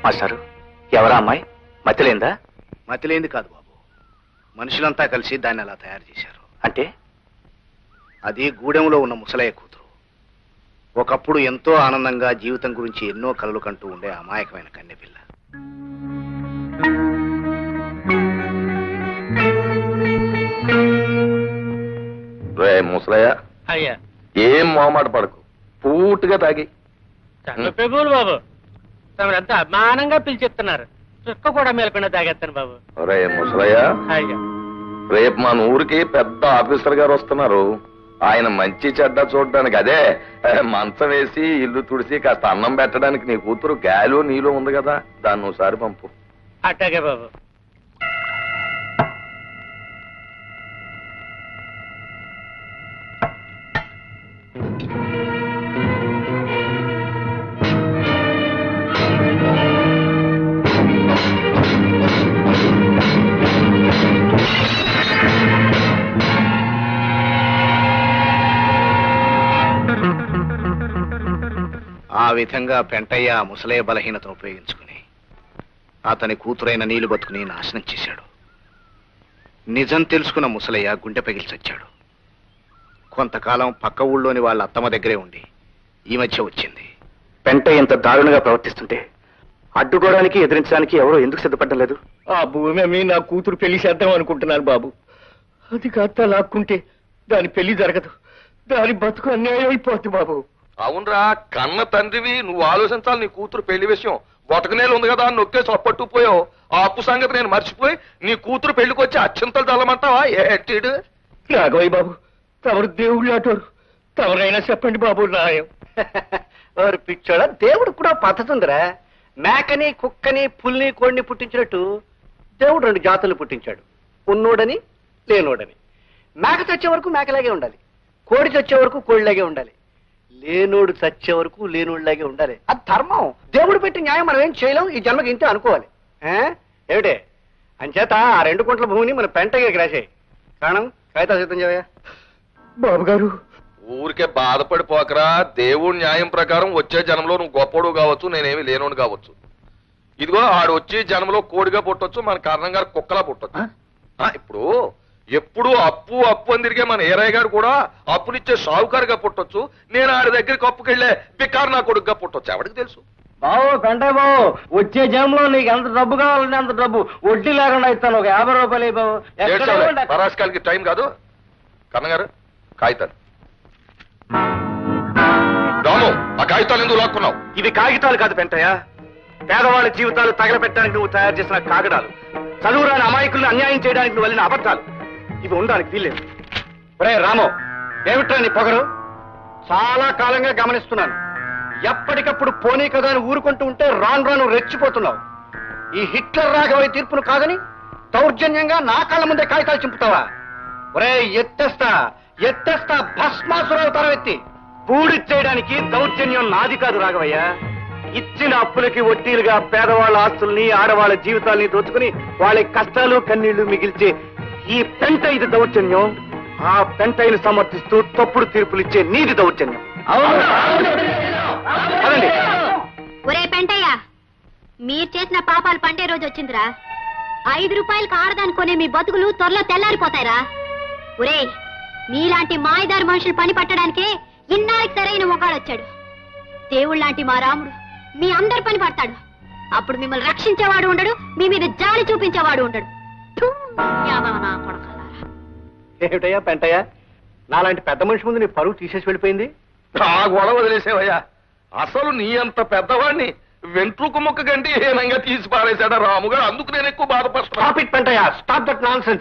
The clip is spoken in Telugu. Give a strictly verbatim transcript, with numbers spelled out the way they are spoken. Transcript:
మాస్టారు, ఎవరా అమ్మాయి? మతిలేందా? మతిలేంది కాదు బాబు, మనుషులంతా కలిసి దాన్ని అలా తయారు చేశారు. అంటే అది గూడెంలో ఉన్న ముసలయ్య కూతురు. ఒకప్పుడు ఎంతో ఆనందంగా జీవితం గురించి ఎన్నో కలలు కంటూ ఉండే అమాయకమైన కన్నెపిల్ల. రే ముసలయ్య, అయ్యా ఏం మొహమాట పడకు, పూర్తిగా తాగి. ప్రభువులు బాబు, తమరంతా అభిమానంగా పిలిచెప్తున్నారు, చుక్క కూడా మేలకుండా తాగేస్తాను బాబు. రే ముసలయ్య, అయ్యా రేపు మన ఊరికి పెద్ద ఆఫీసర్ గారు వస్తున్నారు. ఆయన మంచి చెడ్డ చూడడానికి, అదే మంచం వేసి ఇల్లు తుడిసి కాస్త అన్నం పెట్టడానికి నీ కూతురు గాలు నీలో ఉంది కదా, దాన్ని ఒకసారి పంపు. అట్టాగే బాబు. ఆ విధంగా పెంటయ్య ఆ ముసలయ్య బలహీనతను ఉపయోగించుకుని అతని కూతురైన నీళ్లు బతుకుని నాశనం చేశాడు. నిజం తెలుసుకున్న ముసలయ్య గుండె పగిలి చచ్చాడు. కొంతకాలం పక్క ఊళ్ళోని వాళ్ళ అత్తమ్మ దగ్గరే ఉండి ఈ మధ్య వచ్చింది. పెంట ఇంత దారుణంగా ప్రవర్తిస్తుంటే అడ్డుకోవడానికి ఎదిరించడానికి ఎవరో ఎందుకు సిద్ధపడడం లేదు? ఆ భూమి అమ్మి నా కూతురు పెళ్లి చేద్దాం అనుకుంటున్నాను బాబు. అది కాస్త లాక్కుంటే దాని పెళ్లి జరగదు, దాని బతుకు అన్యాయం అయిపోద్ది బాబు. అవునరా, కన్న తండ్రివి, నువ్వు ఆలోచించాలి. నీ కూతురు పెళ్లి విషయం బొటకనేలు ఉంది కదా అని నొక్కేసి అప్పట్టుకుపోయావు. ఆ అప్పు సంగతి నేను మర్చిపోయి నీ కూతురు పెళ్లికి వచ్చి అత్యంతలు చల్లమంటావా? ఏటీడు రాఘవయ్య బాబు, తమరు దేవుళ్ళు అటోరు, తమరైనా చెప్పండి బాబు న్యాయం. వారు పిచ్చోడ, దేవుడు కూడా పద్ధతి ఉందిరా. మేకని కుక్కని పుల్ని కోడిని పుట్టించినట్టు దేవుడు రెండు జాతులు పుట్టించాడు, ఉన్నోడని లేనోడని. మేక చచ్చే వరకు మేకలాగే ఉండాలి, కోడి చచ్చే వరకు కోడిలాగే ఉండాలి, లేనోడు చచ్చే వరకు లేనోడిలాగే ఉండాలి. అది ధర్మం, దేవుడు పెట్టి న్యాయం మనం ఏం చేయలేం, ఈ జన్మకి ఇంతే అనుకోవాలి. ఏమిటే అంచేత ఆ రెండు కుంట్ల భూమిని మన పెంటగా రాసాయి. కారణం కాగితా సిద్ధం చేయవా బాబు గారు. ఊరికే బాధపడిపోకరా. దేవుడి న్యాయం ప్రకారం వచ్చే జనంలో నువ్వు గొప్పడు కావచ్చు, నేనేమి లేనోడు కావచ్చు. ఇదిగో ఆడు వచ్చి జనంలో కోడిగా పుట్టొచ్చు, మన కారణం గారు కుక్కలా పుట్టొచ్చు. ఇప్పుడు ఎప్పుడు అప్పు అప్పు అని తిరిగే మన ఏరయ్య గారు కూడా అప్పునిచ్చే షావుకారుగా పుట్టొచ్చు, నేను ఆడి దగ్గరికి అప్పుకెళ్లే బికారు నా కొడుకుగా పుట్టొచ్చు. ఎవరికి తెలుసు? బాబు పెంటయ్య బాబు, వచ్చే జన్మలో నీకు ఎంత డబ్బు కావాలంటే అంత డబ్బు వడ్డీ లేకుండా ఇస్తాను, ఒక యాభై రూపాయలు బాబు. పరాస్కాలకి టైం కాదు. కన్నగారు కాగితాలు. రాము, ఆ కాగితాలు ఎందుకు లాక్కున్నావు? ఇవి కాగితాలు కాదు పెంటయ్య, పేదవాళ్ళ జీవితాలు తగలబెట్టడానికి నువ్వు తయారు చేసిన కాగడాలు, చదువురాని అమాయకులను అన్యాయం చేయడానికి నువ్వు వెళ్ళిన అబద్ధాలు. ఇవి ఉండడానికి వీల్లేదు. ఒరే రామో, ఏమిట్రా నీ పొగరు? చాలా కాలంగా గమనిస్తున్నాను, ఎప్పటికప్పుడు పోనీ కదా అని ఊరుకుంటూ ఉంటే రాను రాను రెచ్చిపోతున్నావు. ఈ హిట్లర్ రాఘవయ్య తీర్పును కాదని దౌర్జన్యంగా నా కాళ్ళ ముందే కాగితాలు చింపుతావా? ఒరే ఎత్తేస్తా ఎత్తేస్తా భస్మాసురవతారం ఎత్తి. పూడిచ్చేయడానికి దౌర్జన్యం నాది కాదు రాఘవయ్య. ఇచ్చిన అప్పులకి వడ్డీలుగా పేదవాళ్ళ ఆస్తుల్ని ఆడవాళ్ళ జీవితాల్ని దోచుకుని వాళ్ళ కష్టాలు కన్నీళ్లు మిగిల్చే ఈ పెంట ఇది దౌర్జన్యం. ఆ పెంటైని సమర్థిస్తూ తప్పుడు తీర్పులు ఇచ్చే నీది దౌర్జన్యం. ఒరే పెంటయ్య, మీరు చేసిన పాపాలు పండే రోజు వచ్చిందిరా. ఐదు రూపాయలకు ఆడదాని కొనే మీ బతుకులు త్వరలో తెల్లారిపోతాయిరా. ఒరే, మీలాంటి మాయదారి మనుషులు పని పట్టడానికే ఇన్నాళ్ళకి సరైన మొగాడొచ్చాడు. దేవుళ్ళలాంటి మా రాముడు మీ అందరి పని పడతాడు. అప్పుడు మిమ్మల్ని రక్షించేవాడు ఉండడు, మీ మీద జాలి చూపించేవాడు ఉండడు. ఏమిటయ్యా పెంటయ్య, నాలాంటి పెద్ద మనిషి ముందు నీ పరువు తీసేసి వెళ్ళిపోయింది. ఆ గొడవ వదిలేసేవయ్యా. అసలు నీ అంత పెద్దవాడిని వెంట్రుకు మొక్క కంటే హీనంగా తీసి పారేశాడా రాముగారు. అందుకు నేను ఎక్కువ బాధపడుతున్నా. Stop it Pentayya, stop that nonsense.